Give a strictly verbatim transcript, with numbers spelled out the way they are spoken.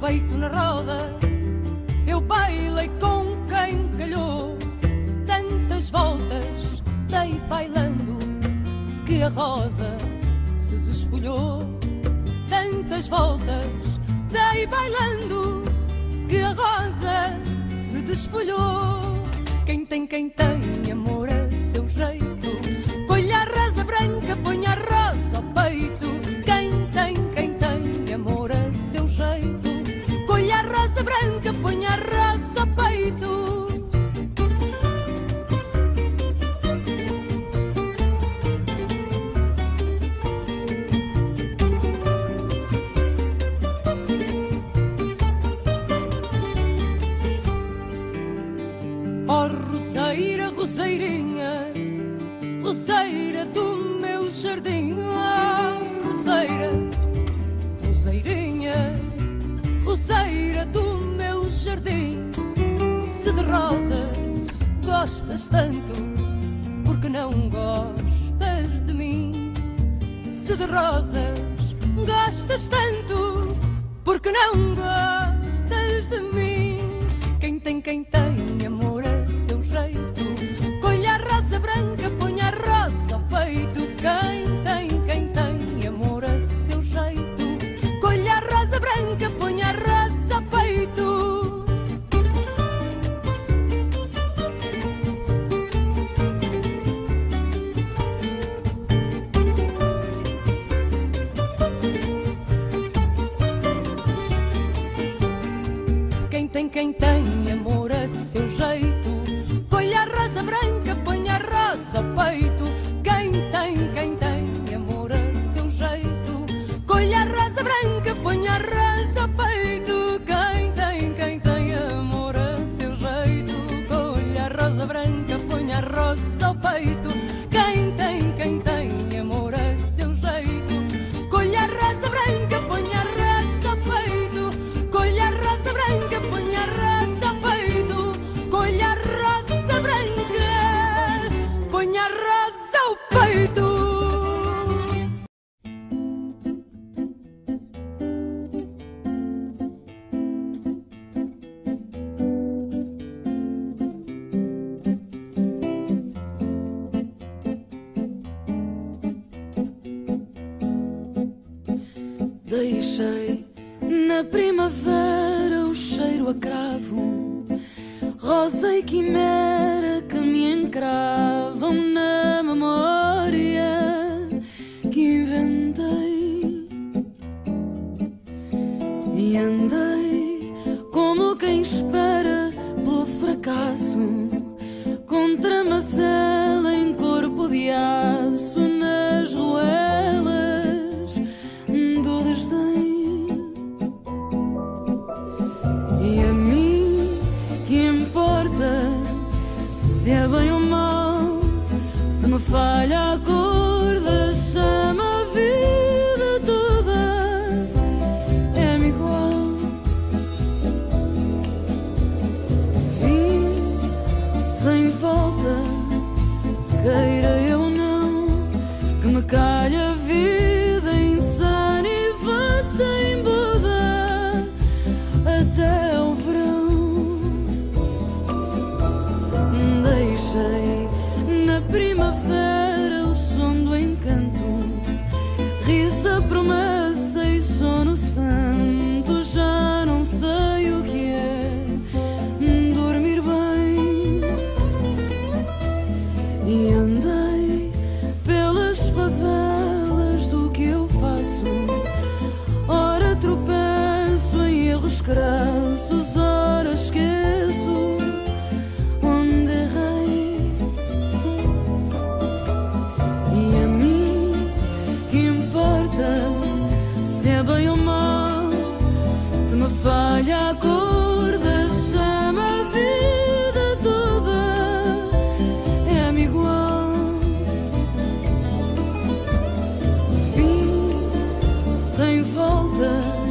peito na roda, eu bailei com quem calhou. Tantas voltas dei bailando que a rosa se desfolhou. Tantas voltas dei bailando que a rosa se desfolhou. Quem tem, quem tem amor a seu jeito, colha a rosa branca, põe a rosa ao peito. Quem tem, quem tem amor a seu jeito, colha a rosa branca, põe a rosa ao peito. Oh, roseira, roseirinha, roseira do meu jardim. Oh, roseira, roseirinha, roseira do meu jardim. Se de rosas gostas tanto, porque não gostas de mim? Se de rosas gostas tanto, porque não gostas de mim? Quem tem, quem tem amor a seu jeito, colha a rosa branca, põe a rosa ao peito. Quem tem, quem tem amor a seu jeito, colha a rosa branca, põe a rosa ao peito. Quem tem, quem tem amor a seu jeito, colha a rosa branca, põe a rosa ao peito. Quem tem, quem tem amor a seu jeito, colha a rosa branca, põe a rosa ao peito. Quem tem, quem tem amor a seu jeito, colha a rosa branca, põe a rosa ao peito. Quem tem, quem tem amor a seu jeito, colha a rosa branca, põe a rosa ao peito. Colha a rosa branca, põe a rosa ao peito. Colha a rosa branca, põe a rosa ao peito. Deixei na primavera o cheiro a cravo, rosa e quimera que me encravam na memória que inventei. E andei como quem espera pelo fracasso, contra macela em corpo de aço, nas ruelas do desdém. E a mim que importa se é bem ou mal, se me falha a cor da chama, a vida toda é-me igual. Vim sem volta, queira eu ou não, que me calha a vida insana e vá sem Buda até ao verão. Deixei na primavera o som do encanto, risa, promessa e sono santo. Já não sei o que é dormir bem. E andei pelas favelas do que eu faço, ora tropeço em erros crassos, ora esqueço onde errei. E a mim que importa se é bem ou mal, se me falha a cor da chama, a vida toda é-me igual. Fim sem volta,